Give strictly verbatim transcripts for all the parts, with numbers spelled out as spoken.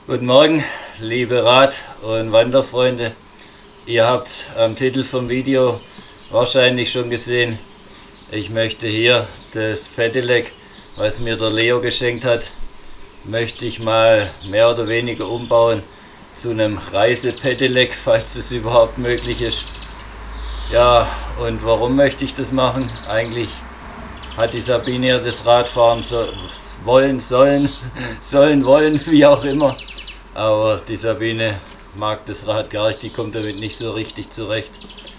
Guten Morgen, liebe Rad- und Wanderfreunde. Ihr habt am Titel vom Video wahrscheinlich schon gesehen, ich möchte hier das Pedelec, was mir der Leo geschenkt hat, möchte ich mal mehr oder weniger umbauen zu einem Reise-Pedelec, falls es überhaupt möglich ist. Ja, und warum möchte ich das machen? Eigentlich hat die Sabine ja das Radfahren so wollen, sollen, sollen, wollen, wie auch immer. Aber die Sabine mag das Rad gar nicht, die kommt damit nicht so richtig zurecht.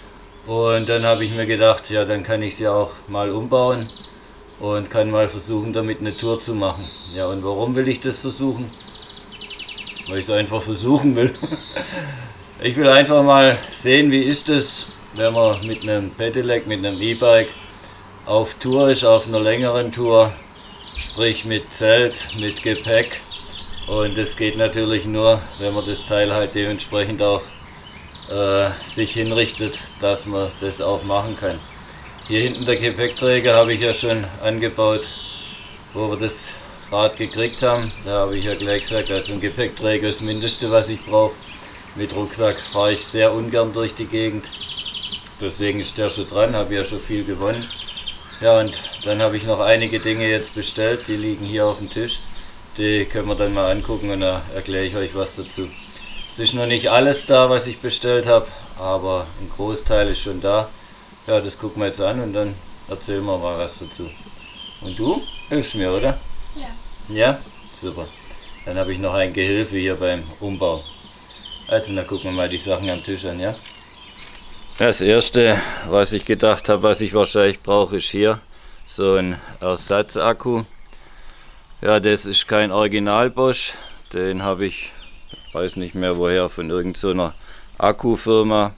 Und dann habe ich mir gedacht, ja, dann kann ich sie auch mal umbauen und kann mal versuchen, damit eine Tour zu machen. Ja, und warum will ich das versuchen? Weil ich es einfach versuchen will. Ich will einfach mal sehen, wie ist es, wenn man mit einem Pedelec, mit einem E-Bike auf Tour ist, auf einer längeren Tour, sprich mit Zelt, mit Gepäck. Und das geht natürlich nur, wenn man das Teil halt dementsprechend auch äh, sich hinrichtet, dass man das auch machen kann. Hier hinten der Gepäckträger habe ich ja schon angebaut, wo wir das Rad gekriegt haben. Da habe ich ja gleich gesagt, also ein Gepäckträger ist das Mindeste, was ich brauche. Mit Rucksack fahre ich sehr ungern durch die Gegend. Deswegen ist der schon dran, habe ja schon viel gewonnen. Ja, und dann habe ich noch einige Dinge jetzt bestellt, die liegen hier auf dem Tisch. Die können wir dann mal angucken und da erkläre ich euch was dazu. Es ist noch nicht alles da, was ich bestellt habe, aber ein Großteil ist schon da. Ja, das gucken wir jetzt an und dann erzählen wir mal was dazu. Und du? Hilfst mir, oder? Ja. Ja? Super. Dann habe ich noch ein Gehilfe hier beim Umbau. Also, dann gucken wir mal die Sachen am Tisch an, ja? Das erste, was ich gedacht habe, was ich wahrscheinlich brauche, ist hier so ein Ersatzakku. Ja, das ist kein Original Bosch, den habe ich, weiß nicht mehr woher, von irgendeiner Akkufirma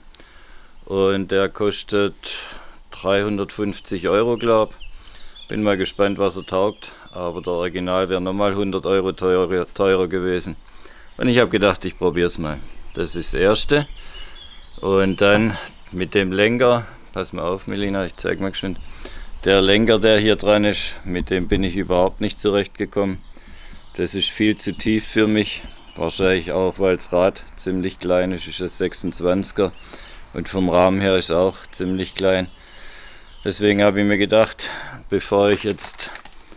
und der kostet dreihundertfünfzig Euro, glaube ich. Bin mal gespannt, was er taugt, aber der Original wäre nochmal hundert Euro teurer, teurer gewesen. Und ich habe gedacht, ich probiere es mal. Das ist das erste. Und dann mit dem Lenker, pass mal auf Melina, ich zeige mal geschwind. Der Lenker, der hier dran ist, mit dem bin ich überhaupt nicht zurechtgekommen. Das ist viel zu tief für mich. Wahrscheinlich auch, weil das Rad ziemlich klein ist. Ist das sechsundzwanziger und vom Rahmen her ist es auch ziemlich klein. Deswegen habe ich mir gedacht, bevor ich jetzt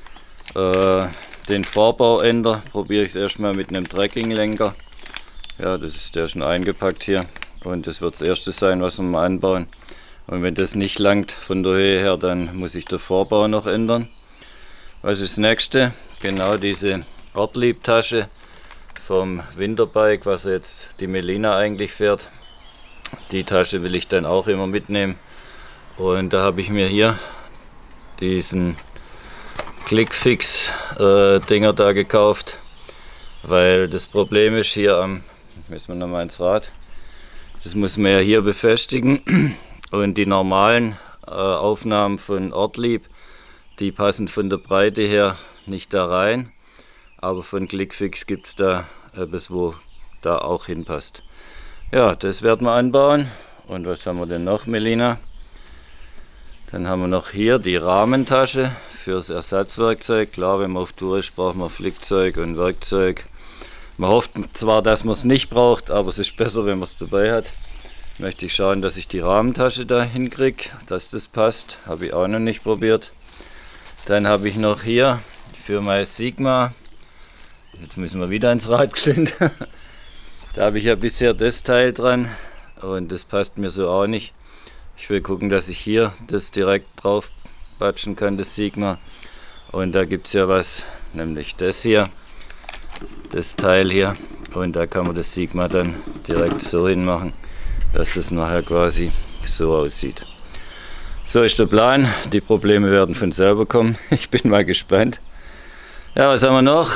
äh, den Vorbau ändere, probiere ich es erstmal mit einem Trekkinglenker. Ja, das ist der schon eingepackt hier. Und das wird das erste sein, was wir mal anbauen. Und wenn das nicht langt von der Höhe her, dann muss ich den Vorbau noch ändern. Was ist das nächste? Genau diese Ortlieb-Tasche vom Winterbike, was jetzt die Melina eigentlich fährt. Die Tasche will ich dann auch immer mitnehmen. Und da habe ich mir hier diesen Clickfix-Dinger äh, da gekauft. Weil das Problem ist hier am, müssen wir nochmal ins Rad, das muss man ja hier befestigen. Und die normalen äh, Aufnahmen von Ortlieb, die passen von der Breite her nicht da rein, aber von Clickfix gibt es da etwas, wo da auch hinpasst. Ja, das werden wir anbauen. Und was haben wir denn noch, Melina? Dann haben wir noch hier die Rahmentasche fürs Ersatzwerkzeug. Klar, wenn man auf Tour ist, braucht man Flickzeug und Werkzeug. Man hofft zwar, dass man es nicht braucht, aber es ist besser, wenn man es dabei hat. Möchte ich schauen, dass ich die Rahmentasche da hinkriege, dass das passt. Habe ich auch noch nicht probiert. Dann habe ich noch hier für mein Sigma, jetzt müssen wir wieder ins Rad geschwind. Da habe ich ja bisher das Teil dran und das passt mir so auch nicht. Ich will gucken, dass ich hier das direkt drauf patschen kann, das Sigma. Und da gibt es ja was, nämlich das hier, das Teil hier. Und da kann man das Sigma dann direkt so hinmachen, dass das nachher quasi so aussieht. So ist der Plan. Die Probleme werden von selber kommen. Ich bin mal gespannt. Ja, was haben wir noch?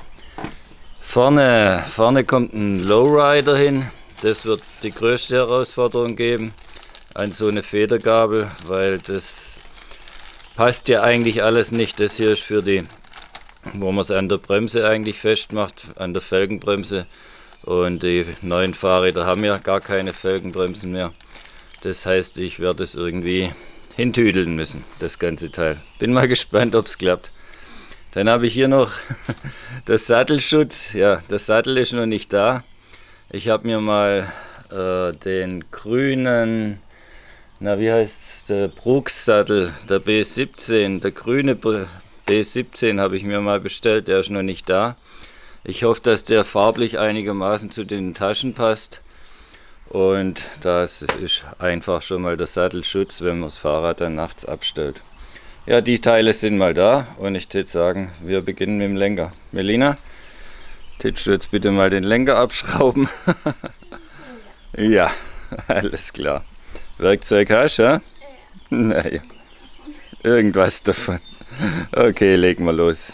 Vorne, vorne kommt ein Lowrider hin. Das wird die größte Herausforderung geben an so eine Federgabel, weil das passt ja eigentlich alles nicht. Das hier ist für die, wo man es an der Bremse eigentlich festmacht, an der Felgenbremse. Und die neuen Fahrräder haben ja gar keine Felgenbremsen mehr. Das heißt, ich werde es irgendwie hintüdeln müssen, das ganze Teil. Bin mal gespannt, ob es klappt. Dann habe ich hier noch das Sattelschutz. Ja, das Sattel ist noch nicht da. Ich habe mir mal äh, den grünen, na wie heißt der Brooks-Sattel, der B siebzehn, der grüne B siebzehn habe ich mir mal bestellt, der ist noch nicht da. Ich hoffe, dass der farblich einigermaßen zu den Taschen passt. Und das ist einfach schon mal der Sattelschutz, wenn man das Fahrrad dann nachts abstellt. Ja, die Teile sind mal da und ich würde sagen, wir beginnen mit dem Lenker. Melina, willst du jetzt bitte mal den Lenker abschrauben? Ja, alles klar. Werkzeug hast du, ja? Naja, irgendwas davon. Okay, legen wir los.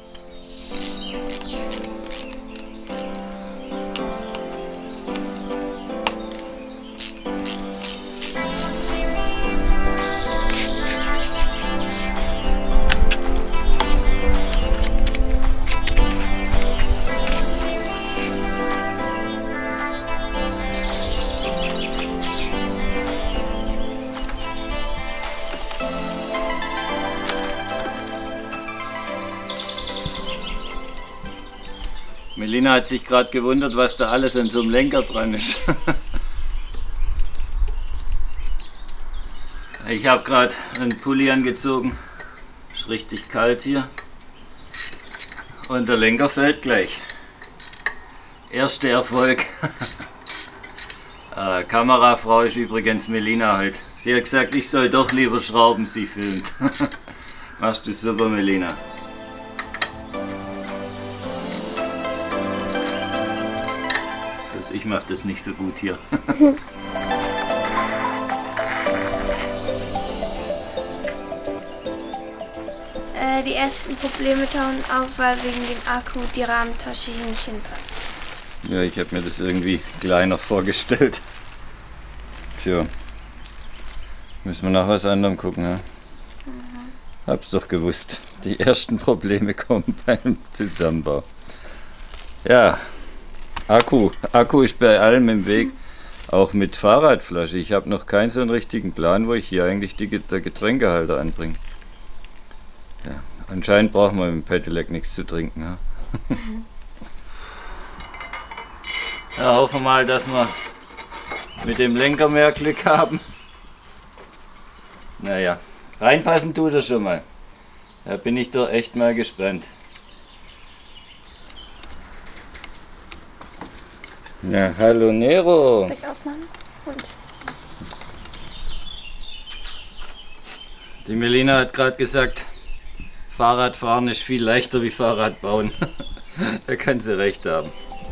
Melina hat sich gerade gewundert, was da alles an so einem Lenker dran ist. Ich habe gerade einen Pulli angezogen, ist richtig kalt hier und der Lenker fällt gleich. Erster Erfolg. äh, Kamerafrau ist übrigens Melina heute. Sie hat gesagt, ich soll doch lieber schrauben, sie filmt. Machst du super, Melina. Ich mache das nicht so gut hier. äh, die ersten Probleme tauchen auf, weil wegen dem Akku die Rahmentasche hier nicht hinpasst. Ja, ich habe mir das irgendwie kleiner vorgestellt. Tja, müssen wir nach was anderem gucken. Ja? Mhm. Hab's doch gewusst. Die ersten Probleme kommen beim Zusammenbau. Ja. Akku. Akku ist bei allem im Weg, auch mit Fahrradflasche. Ich habe noch keinen so einen richtigen Plan, wo ich hier eigentlich die, der Getränkehalter anbringe. Ja, anscheinend brauchen wir mit dem Pedelec nichts zu trinken. Ja? Ja, hoffen wir mal, dass wir mit dem Lenker mehr Glück haben. Naja, reinpassen tut er schon mal. Da bin ich doch echt mal gespannt. Na, hallo Nero. Soll ich aufmachen? Und. Die Melina hat gerade gesagt, Fahrradfahren ist viel leichter wie Fahrrad bauen. Da kann sie recht haben.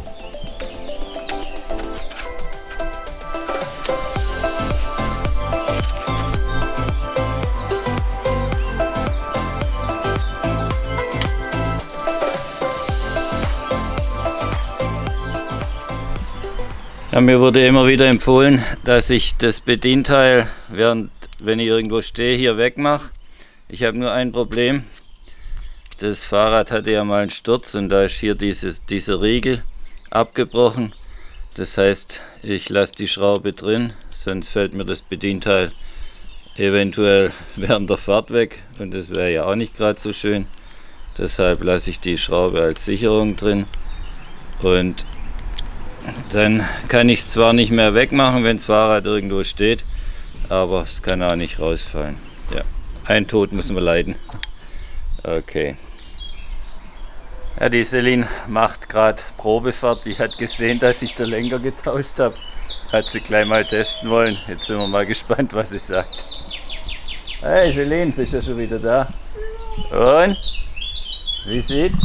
Ja, mir wurde immer wieder empfohlen, dass ich das Bedienteil, während, wenn ich irgendwo stehe, hier wegmache. Ich habe nur ein Problem. Das Fahrrad hatte ja mal einen Sturz und da ist hier dieses, dieser Riegel abgebrochen. Das heißt, ich lasse die Schraube drin, sonst fällt mir das Bedienteil eventuell während der Fahrt weg und das wäre ja auch nicht gerade so schön. Deshalb lasse ich die Schraube als Sicherung drin und dann kann ich es zwar nicht mehr wegmachen, wenn das Fahrrad irgendwo steht, aber es kann auch nicht rausfallen. Ja, ein Tod müssen wir leiden. Okay. Ja, die Celine macht gerade Probefahrt. Die hat gesehen, dass ich den Lenker getauscht habe. Hat sie gleich mal testen wollen. Jetzt sind wir mal gespannt, was sie sagt. Hey Celine, bist du schon wieder da? Und? Wie sieht?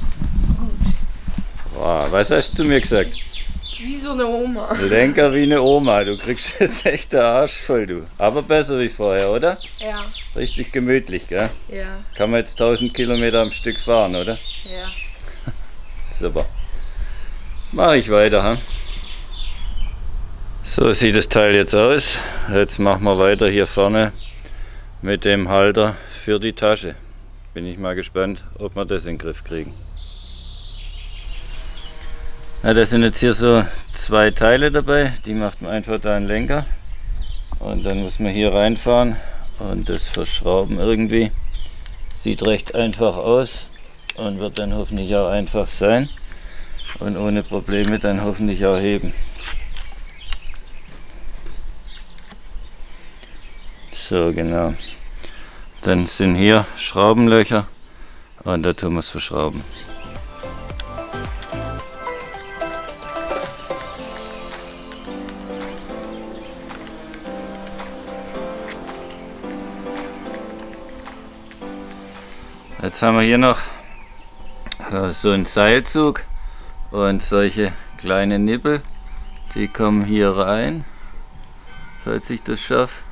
Wow, was hast du zu mir gesagt? Wie so eine Oma. Lenker wie eine Oma. Du kriegst jetzt echt den Arsch voll, du. Aber besser wie vorher, oder? Ja. Richtig gemütlich, gell? Ja. Kann man jetzt tausend Kilometer am Stück fahren, oder? Ja. Super. Mache ich weiter, ha? So sieht das Teil jetzt aus. Jetzt machen wir weiter hier vorne mit dem Halter für die Tasche. Bin ich mal gespannt, ob wir das in den Griff kriegen. Ja, das sind jetzt hier so zwei Teile dabei, die macht man einfach da einen Lenker und dann muss man hier reinfahren und das verschrauben irgendwie. Sieht recht einfach aus und wird dann hoffentlich auch einfach sein und ohne Probleme dann hoffentlich auch heben. So, genau. Dann sind hier Schraubenlöcher und da tun wir es verschrauben. Jetzt haben wir hier noch so einen Seilzug und solche kleine Nippel, die kommen hier rein, falls ich das schaffe.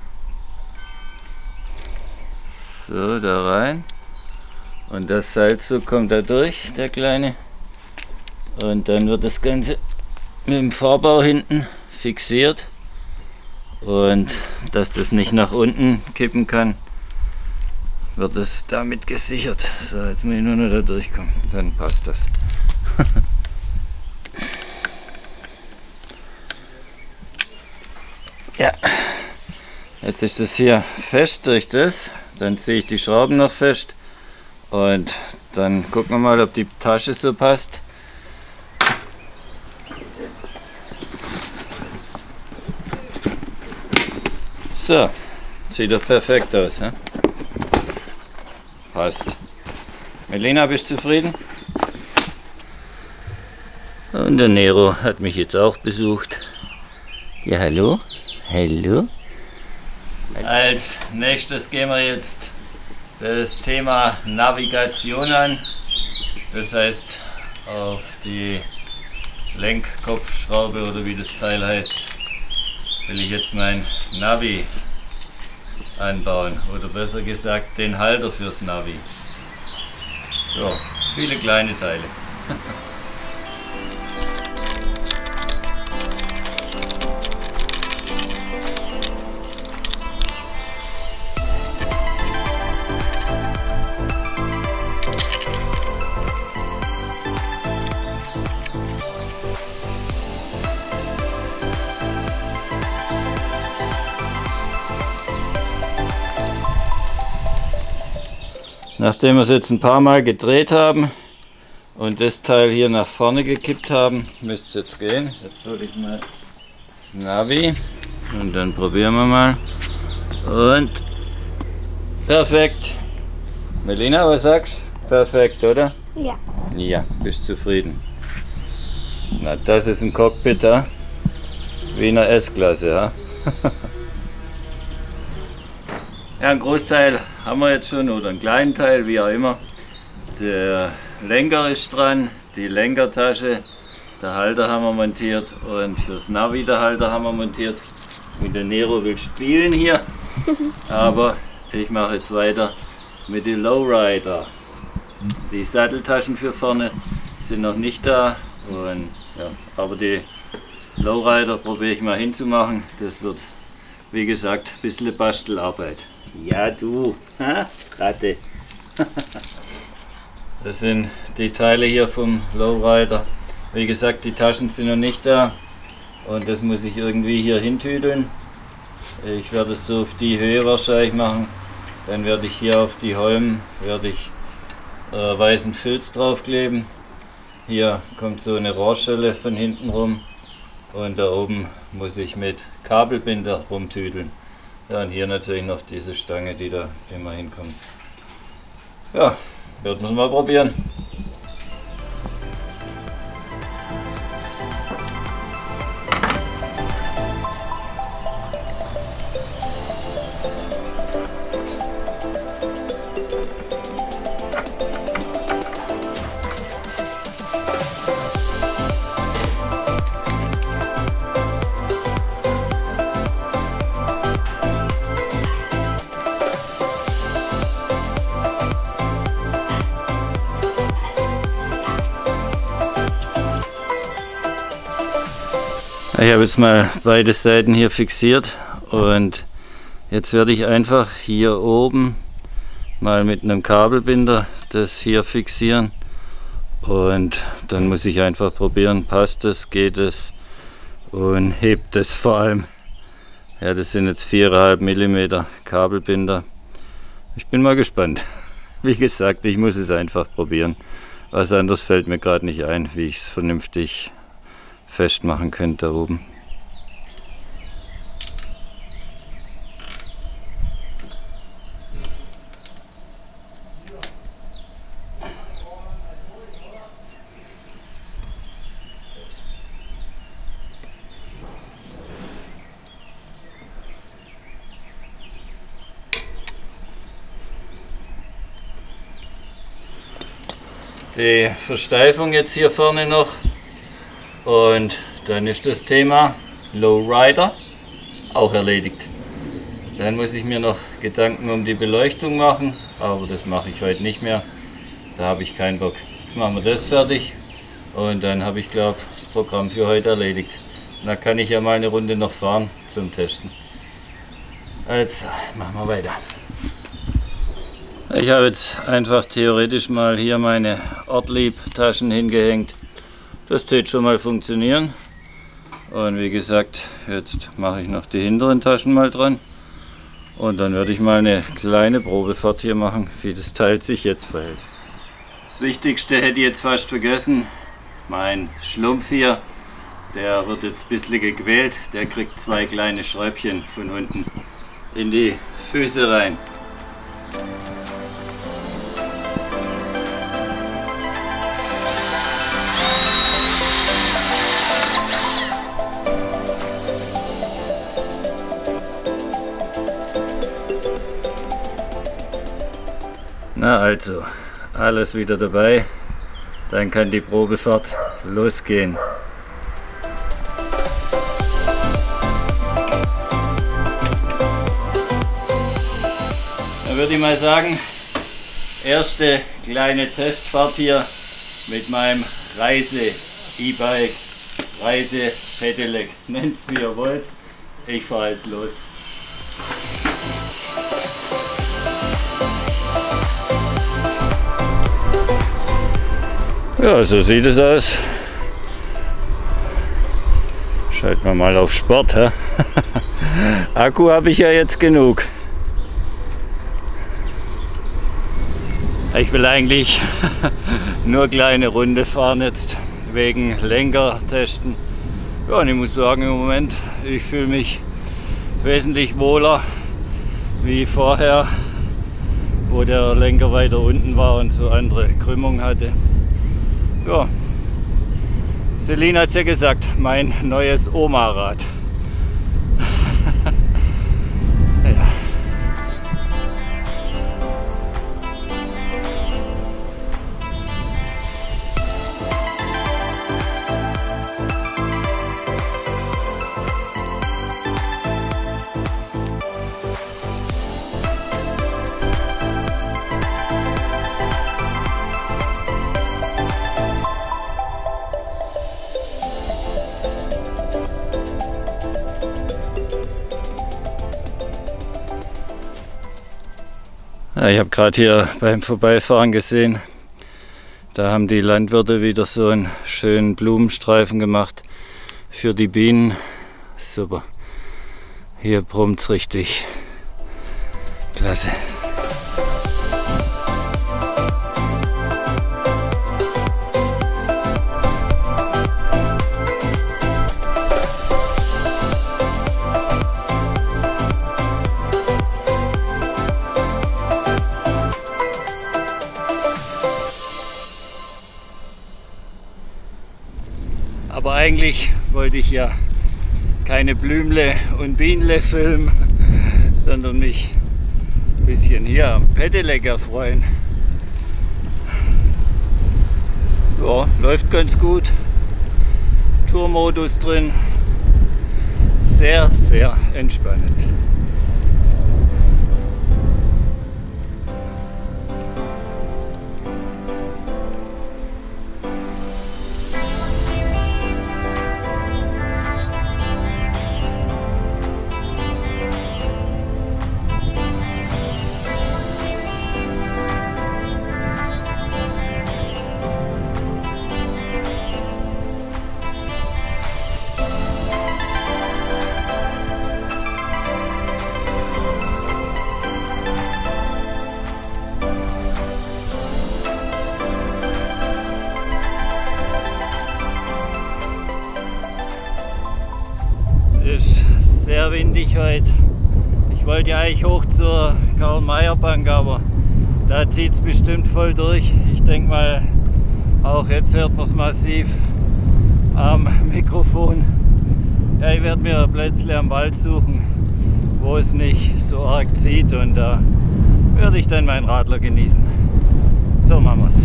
So, da rein. Und der Seilzug kommt da durch, der kleine. Und dann wird das Ganze mit dem Vorbau hinten fixiert. Und dass das nicht nach unten kippen kann, wird es damit gesichert. So, jetzt muss ich nur noch da durchkommen, dann passt das. Ja, jetzt ist das hier fest durch das, dann ziehe ich die Schrauben noch fest und dann gucken wir mal, ob die Tasche so passt. So, sieht doch perfekt aus, ja? Passt. Melina, bist du zufrieden? Und der Nero hat mich jetzt auch besucht. Ja, hallo? Hallo? Als nächstes gehen wir jetzt das Thema Navigation an. Das heißt, auf die Lenkkopfschraube oder wie das Teil heißt, will ich jetzt mein Navi anbauen, oder besser gesagt den Halter fürs Navi. So, viele kleine Teile. Nachdem wir es jetzt ein paar Mal gedreht haben und das Teil hier nach vorne gekippt haben, müsste es jetzt gehen. Jetzt hole ich mal das Navi und dann probieren wir mal. Und perfekt. Melina, was sagst du? Perfekt, oder? Ja. Ja, bist zufrieden. Na, das ist ein Cockpit, ja? Wie in der S-Klasse, ja? Ja, ein Großteil haben wir jetzt schon, oder einen kleinen Teil, wie auch immer. Der Lenker ist dran, die Lenkertasche, der Halter haben wir montiert und fürs Navi der Halter haben wir montiert. Und der Nero will spielen hier, aber ich mache jetzt weiter mit den Lowrider. Die Satteltaschen für vorne sind noch nicht da, und, ja, aber die Lowrider probiere ich mal hinzumachen. Das wird, wie gesagt, ein bisschen Bastelarbeit. Ja, du, ha? Ratte. Das sind die Teile hier vom Lowrider. Wie gesagt, die Taschen sind noch nicht da und das muss ich irgendwie hier hintüdeln. Ich werde es so auf die Höhe wahrscheinlich machen. Dann werde ich hier auf die Holmen werde ich äh, weißen Filz draufkleben. Hier kommt so eine Rohrschelle von hinten rum und da oben muss ich mit Kabelbinder rumtüdeln. Ja, und hier natürlich noch diese Stange, die da immer hinkommt. Ja, werden wir es mal probieren. Ich habe jetzt mal beide Seiten hier fixiert und jetzt werde ich einfach hier oben mal mit einem Kabelbinder das hier fixieren und dann muss ich einfach probieren, passt es, geht es und hebt es vor allem. Ja, das sind jetzt vier Komma fünf Millimeter Kabelbinder. Ich bin mal gespannt. wie gesagt, ich muss es einfach probieren. Was anderes fällt mir gerade nicht ein, wie ich es vernünftig festmachen könnte da oben. Die Versteifung jetzt hier vorne noch und dann ist das Thema Lowrider auch erledigt. Dann muss ich mir noch Gedanken um die Beleuchtung machen, aber das mache ich heute nicht mehr, da habe ich keinen Bock. Jetzt machen wir das fertig und dann habe ich, glaube ich, das Programm für heute erledigt. Da kann ich ja mal eine Runde noch fahren zum Testen. Also machen wir weiter. Ich habe jetzt einfach theoretisch mal hier meine Ortlieb-Taschen hingehängt. Das tät schon mal funktionieren. Und wie gesagt, jetzt mache ich noch die hinteren Taschen mal dran. Und dann werde ich mal eine kleine Probefahrt hier machen, wie das Teil sich jetzt verhält. Das Wichtigste hätte ich jetzt fast vergessen. Mein Schlumpf hier, der wird jetzt ein bisschen gequält. Der kriegt zwei kleine Schräubchen von unten in die Füße rein. Na also, alles wieder dabei, dann kann die Probefahrt losgehen. Dann würde ich mal sagen, erste kleine Testfahrt hier mit meinem Reise-E-Bike, Reise-Pedelec, nennt es wie ihr wollt. Ich fahre jetzt los. Ja, so sieht es aus. Schalten wir mal auf Sport. Hä? Akku habe ich ja jetzt genug. Ich will eigentlich nur kleine Runde fahren jetzt wegen Lenker testen. Ja, und ich muss sagen, im Moment, ich fühle mich wesentlich wohler wie vorher, wo der Lenker weiter unten war und so andere Krümmung hatte. Ja, Celine hat es ja gesagt, mein neues Oma-Rad. Ja. Ja, ich habe gerade hier beim Vorbeifahren gesehen, da haben die Landwirte wieder so einen schönen Blumenstreifen gemacht für die Bienen. Super. Hier brummt es richtig. Klasse. Aber eigentlich wollte ich ja keine Blümle und Bienle filmen, sondern mich ein bisschen hier am Pedelec erfreuen. Ja, läuft ganz gut. Tourmodus drin. Sehr, sehr entspannend. sehr windig heute. Ich wollte ja eigentlich hoch zur Karl-Mayer-Bank, aber da zieht es bestimmt voll durch. Ich denke mal, auch jetzt hört man es massiv am Mikrofon. Ja, ich werde mir Plätzle am Wald suchen, wo es nicht so arg zieht, und da werde ich dann meinen Radler genießen. So machen wir es.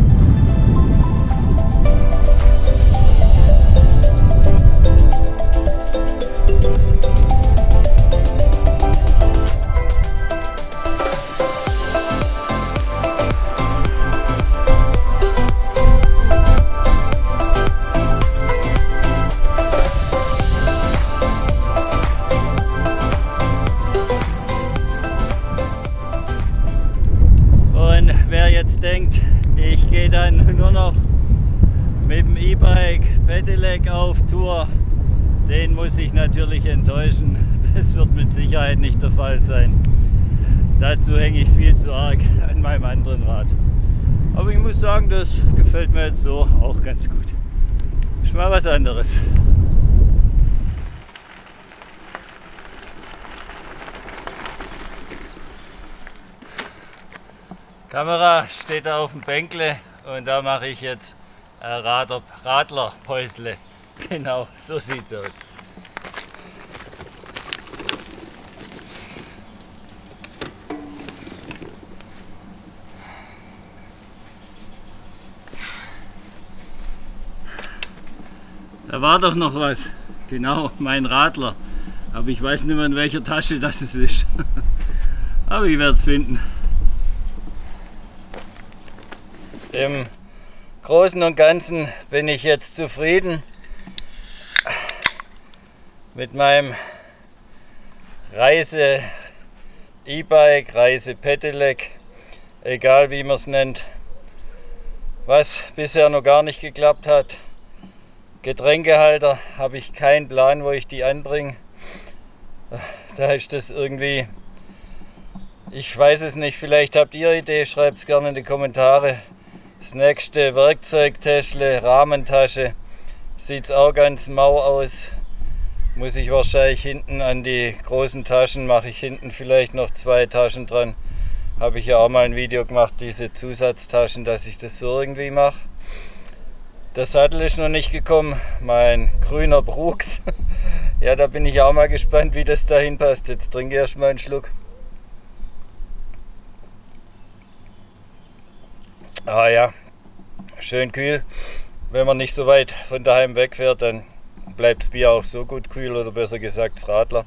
Denkt, ich gehe dann nur noch mit dem E-Bike Pedelec auf Tour, den muss ich natürlich enttäuschen. Das wird mit Sicherheit nicht der Fall sein. Dazu hänge ich viel zu arg an meinem anderen Rad. Aber ich muss sagen, das gefällt mir jetzt so auch ganz gut. Ist mal was anderes. Kamera steht da auf dem Bänkle und da mache ich jetzt Radler, Radlerpäusle. Genau, so sieht's aus. Da war doch noch was. Genau, mein Radler. Aber ich weiß nicht mehr, in welcher Tasche das ist. Aber ich werde es finden. Im Großen und Ganzen bin ich jetzt zufrieden mit meinem Reise E-Bike, Reise Pedelec, egal wie man es nennt. Was bisher noch gar nicht geklappt hat: Getränkehalter, habe ich keinen Plan, wo ich die anbringe. Da ist das irgendwie, ich weiß es nicht, vielleicht habt ihr eine Idee, schreibt es gerne in die Kommentare. Das nächste Werkzeugtäschle, Rahmentasche, sieht auch ganz mau aus. Muss ich wahrscheinlich hinten an die großen Taschen, mache ich hinten vielleicht noch zwei Taschen dran. Habe ich ja auch mal ein Video gemacht, diese Zusatztaschen, dass ich das so irgendwie mache. Der Sattel ist noch nicht gekommen, mein grüner Brooks. Ja, da bin ich auch mal gespannt, wie das dahin passt. Jetzt trinke ich erstmal einen Schluck. Ah ja, schön kühl. Wenn man nicht so weit von daheim wegfährt, dann bleibt das Bier auch so gut kühl, oder besser gesagt das Radler.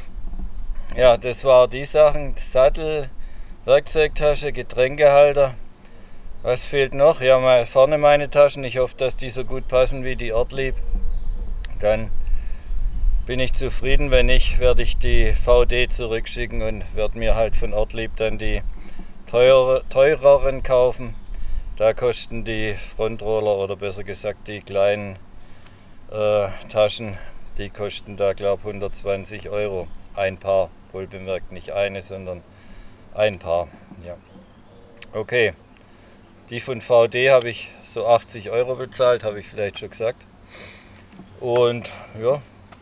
Ja, das war die Sachen: Sattel, Werkzeugtasche, Getränkehalter. Was fehlt noch? Ja, mal vorne meine Taschen. Ich hoffe, dass die so gut passen wie die Ortlieb. Dann bin ich zufrieden. Wenn nicht, werde ich die V D zurückschicken und werde mir halt von Ortlieb dann die teure, teureren kaufen. Da kosten die Frontroller, oder besser gesagt die kleinen äh, Taschen, die kosten da glaube ich hundertzwanzig Euro. Ein Paar, wohlbemerkt nicht eine, sondern ein Paar. Ja. Okay, die von V D habe ich so achtzig Euro bezahlt, habe ich vielleicht schon gesagt. Und ja,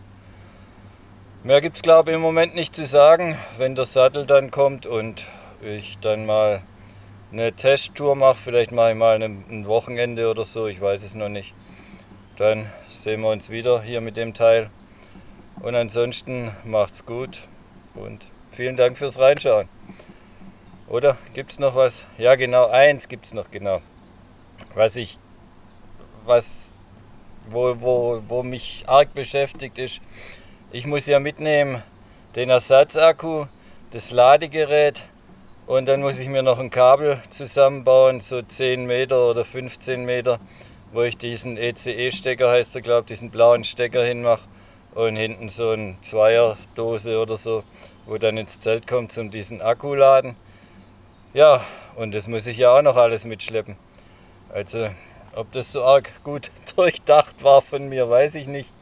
mehr gibt es glaube ich im Moment nicht zu sagen. Wenn der Sattel dann kommt und ich dann mal eine Testtour mache, vielleicht mache ich mal ein Wochenende oder so, ich weiß es noch nicht. Dann sehen wir uns wieder hier mit dem Teil. Und ansonsten macht's gut und vielen Dank fürs Reinschauen. Oder gibt es noch was? Ja genau, eins gibt es noch, genau. Was ich, was, wo, wo, wo mich arg beschäftigt ist, ich muss ja mitnehmen den Ersatzakku, das Ladegerät. Und dann muss ich mir noch ein Kabel zusammenbauen, so zehn Meter oder fünfzehn Meter, wo ich diesen E C E-Stecker, heißt er glaube ich, diesen blauen Stecker hinmache. Und hinten so eine Zweierdose oder so, wo dann ins Zelt kommt zum diesen Akku laden. Ja, und das muss ich ja auch noch alles mitschleppen. Also, ob das so arg gut durchdacht war von mir, weiß ich nicht.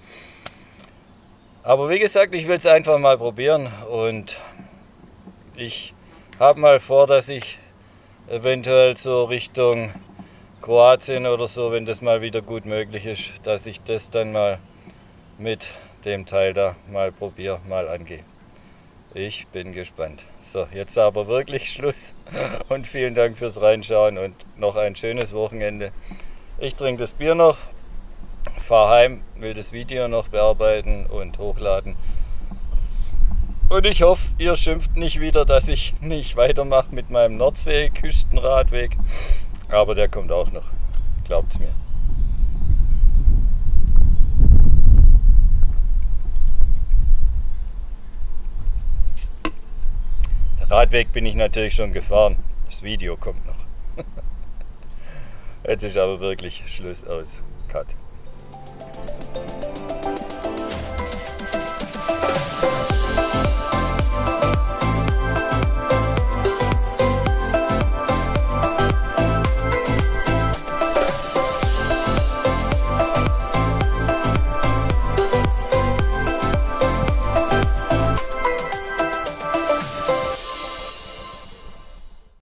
Aber wie gesagt, ich will es einfach mal probieren, und ich habe mal vor, dass ich eventuell so Richtung Kroatien oder so, wenn das mal wieder gut möglich ist, dass ich das dann mal mit dem Teil da mal probiere, mal angehe. Ich bin gespannt. So, jetzt aber wirklich Schluss und vielen Dank fürs Reinschauen und noch ein schönes Wochenende. Ich trinke das Bier noch, fahre heim, will das Video noch bearbeiten und hochladen. Und ich hoffe, ihr schimpft nicht wieder, dass ich nicht weitermache mit meinem Nordsee-Küstenradweg. Aber der kommt auch noch, glaubt's mir. Der Radweg bin ich natürlich schon gefahren. Das Video kommt noch. Jetzt ist aber wirklich Schluss, aus. Cut.